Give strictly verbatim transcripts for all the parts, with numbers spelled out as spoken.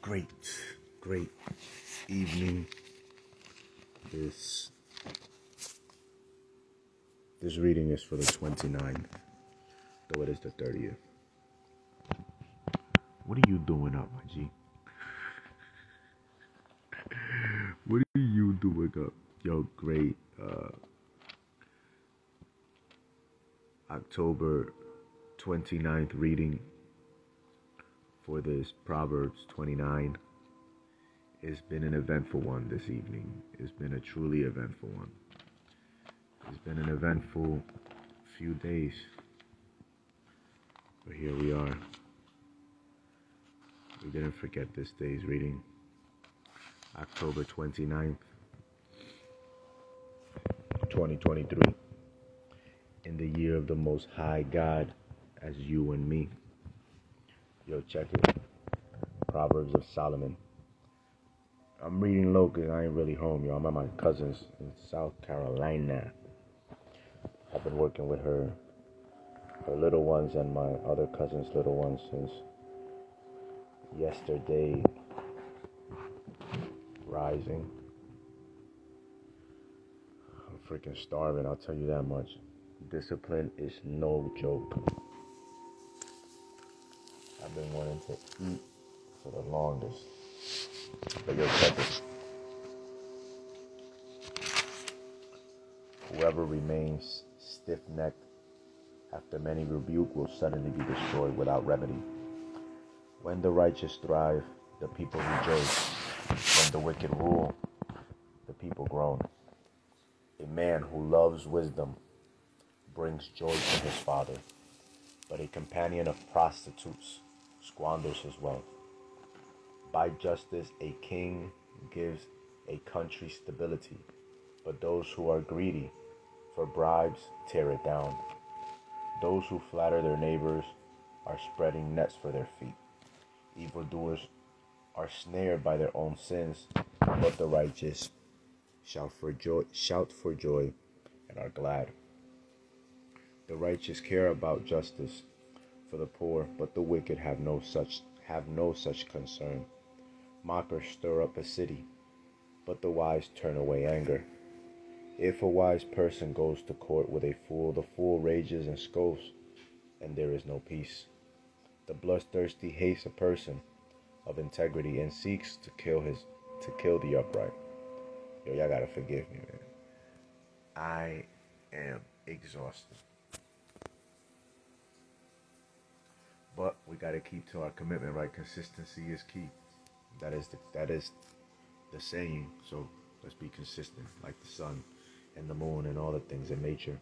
great, great evening. This this reading is for the twenty-ninth, though it is the thirtieth. What are you doing up, my G? What are you doing up? Yo, great. Uh, October twenty-ninth reading for this Proverbs twenty-nine. It's been an eventful one this evening. It's been a truly eventful one. It's been an eventful few days. But here we are. We didn't forget this day's reading. October twenty-ninth, twenty twenty-three. In the year of the Most High God, as you and me. Yo, check it. Proverbs of Solomon. I'm reading low because I ain't really home, yo. I'm at my cousin's in South Carolina. I've been working with her, her little ones and my other cousin's little ones since yesterday rising. I'm freaking starving, I'll tell you that much. Discipline is no joke. I've been wanting to eat for the longest. But yo, check it. Whoever remains stiff-necked after many rebuke will suddenly be destroyed without remedy. When the righteous thrive, the people rejoice. When the wicked rule, the people groan. A man who loves wisdom brings joy to his father, but a companion of prostitutes squanders his wealth. By justice, a king gives a country stability, but those who are greedy for bribes tear it down. Those who flatter their neighbors are spreading nets for their feet. Evildoers are snared by their own sins, but the righteous shout for joy, shout for joy and are glad. The righteous care about justice for the poor, but the wicked have no such have no such concern. Mockers stir up a city, but the wise turn away anger. If a wise person goes to court with a fool, the fool rages and scoffs, and there is no peace. The bloodthirsty hates a person of integrity and seeks to kill his to kill the upright. Yo, y'all gotta forgive me, man. I am exhausted. But we gotta keep to our commitment, right? Consistency is key. That is the that is the saying. So let's be consistent, like the sun and the moon and all the things in nature.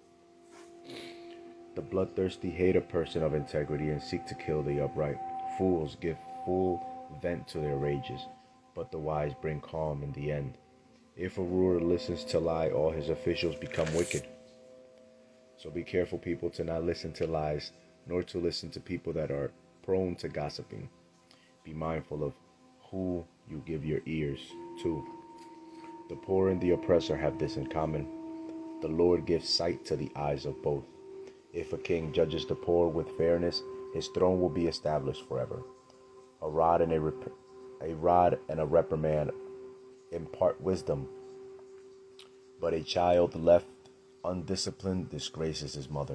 The bloodthirsty hate a person of integrity and seek to kill the upright. Fools give full vent to their rages, but the wise bring calm in the end. If a ruler listens to lie, all his officials become wicked. So be careful, people, to not listen to lies, nor to listen to people that are prone to gossiping. Be mindful of who you give your ears to. The poor and the oppressor have this in common. The Lord gives sight to the eyes of both. If a king judges the poor with fairness, his throne will be established forever. A rod and a, rep- a rod and a reprimand impart wisdom, but a child left undisciplined disgraces his mother.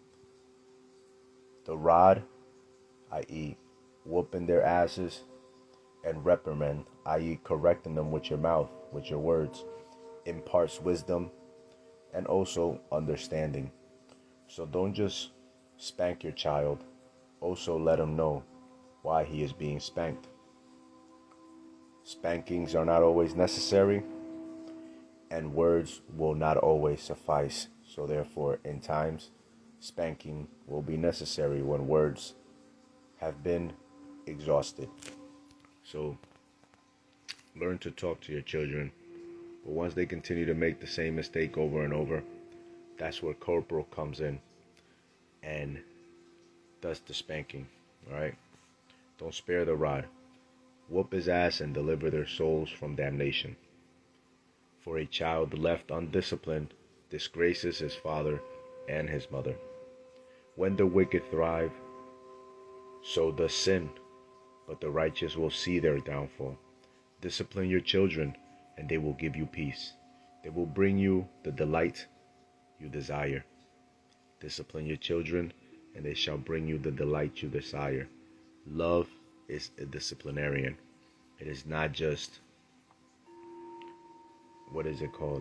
The rod, that is whooping their asses, and reprimand, that is correcting them with your mouth, with your words, imparts wisdom and also understanding. So don't just spank your child, also let him know why he is being spanked. Spankings are not always necessary, and words will not always suffice. So therefore, in times, spanking will be necessary when words have been exhausted. So learn to talk to your children, but once they continue to make the same mistake over and over, that's where corporal comes in and does the spanking. All right, don't spare the rod. Whoop his ass and deliver their souls from damnation. For a child left undisciplined disgraces his father and his mother. When the wicked thrive, so does sin. but the righteous will see their downfall. Discipline your children, and they will give you peace. They will bring you the delight you desire. Discipline your children, and they shall bring you the delight you desire. Love is a disciplinarian. It is not just, what is it called?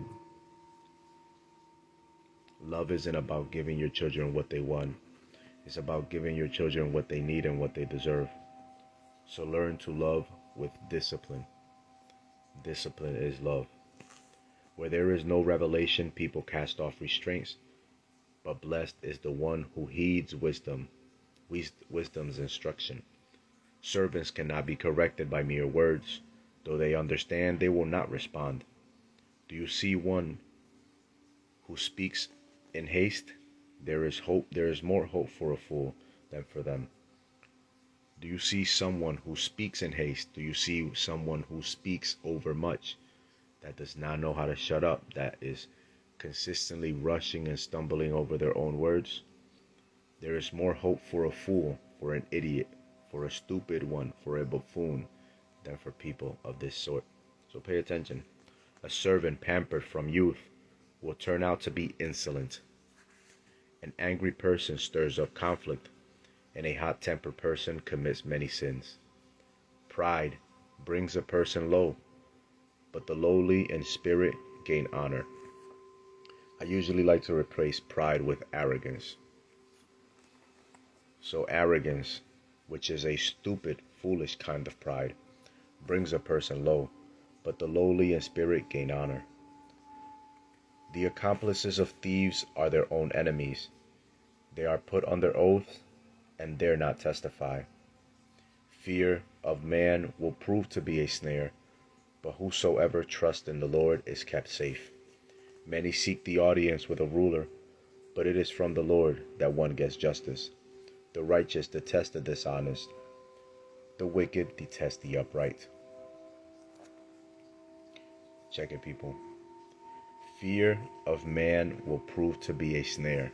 Love isn't about giving your children what they want. It's about giving your children what they need and what they deserve. So learn to love with discipline. Discipline is love. Where there is no revelation, people cast off restraints, but blessed is the one who heeds wisdom, wisdom's instruction. Servants cannot be corrected by mere words. Though they understand, they will not respond. Do you see one who speaks in haste? There is hope. There is more hope for a fool than for them. Do you see someone who speaks in haste? Do you see someone who speaks overmuch, that does not know how to shut up, that is consistently rushing and stumbling over their own words? There is more hope for a fool, for an idiot, for a stupid one, for a buffoon, than for people of this sort. So pay attention. A servant pampered from youth will turn out to be insolent. An angry person stirs up conflict, and a hot-tempered person commits many sins. Pride brings a person low, but the lowly in spirit gain honor. I usually like to replace pride with arrogance. So arrogance, which is a stupid, foolish kind of pride, brings a person low, but the lowly in spirit gain honor. The accomplices of thieves are their own enemies. They are put under oath and dare not testify. Fear of man will prove to be a snare, but whosoever trusts in the Lord is kept safe. Many seek the audience with a ruler, but it is from the Lord that one gets justice. The righteous detest the dishonest. The wicked detest the upright. Check it, people. Fear of man will prove to be a snare.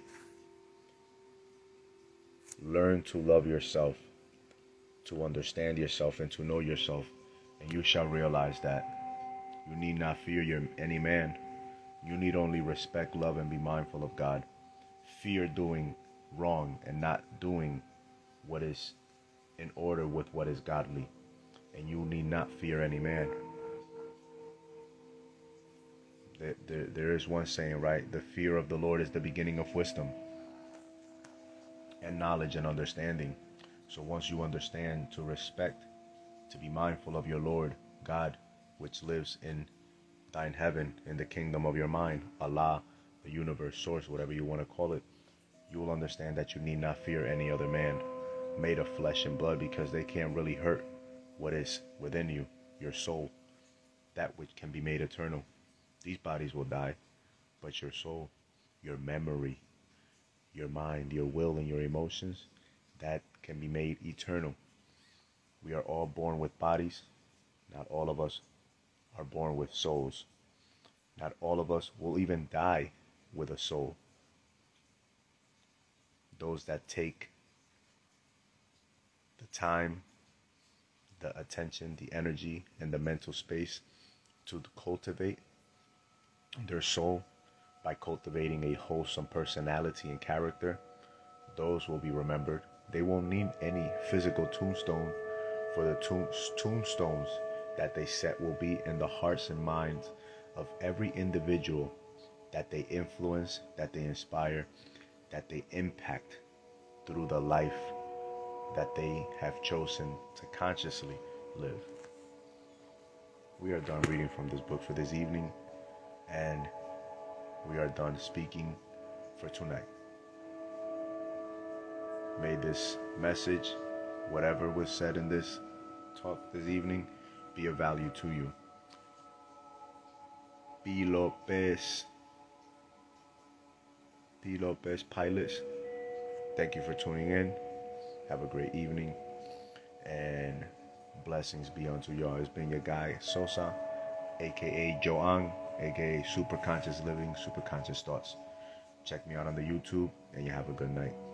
Learn to love yourself, to understand yourself, and to know yourself, and you shall realize that you need not fear your, any man. You need only respect, love, and be mindful of God. Fear doing wrong and not doing what is in order with what is godly, and you need not fear any man. There, there, there is one saying, right? The fear of the Lord is the beginning of wisdom and knowledge and understanding. So once you understand to respect, to be mindful of your Lord God, which lives in thine heaven, in the kingdom of your mind, Allah, the universe, source, whatever you want to call it, you will understand that you need not fear any other man made of flesh and blood, because they can't really hurt what is within you, your soul, that which can be made eternal. These bodies will die, but your soul, your memory, your mind, your will, and your emotions, that can be made eternal. We are all born with bodies. Not all of us are born with souls. Not all of us will even die with a soul. Those that take the time, the attention, the energy, and the mental space to cultivate their soul by cultivating a wholesome personality and character, those will be remembered. They won't need any physical tombstone, for the tomb, tombstones that they set will be in the hearts and minds of every individual that they influence, that they inspire, that they impact through the life that they have chosen to consciously live. We are done reading from this book for this evening, and we are done speaking for tonight. May this message, whatever was said in this talk this evening, be of value to you. P. Lopez, P. Lopez Pilots, thank you for tuning in. Have a great evening, and blessings be unto y'all. It's been your guy Sosa, aka Joang, aka Super Conscious Living, Super Conscious Thoughts. Check me out on the YouTube, and you have a good night.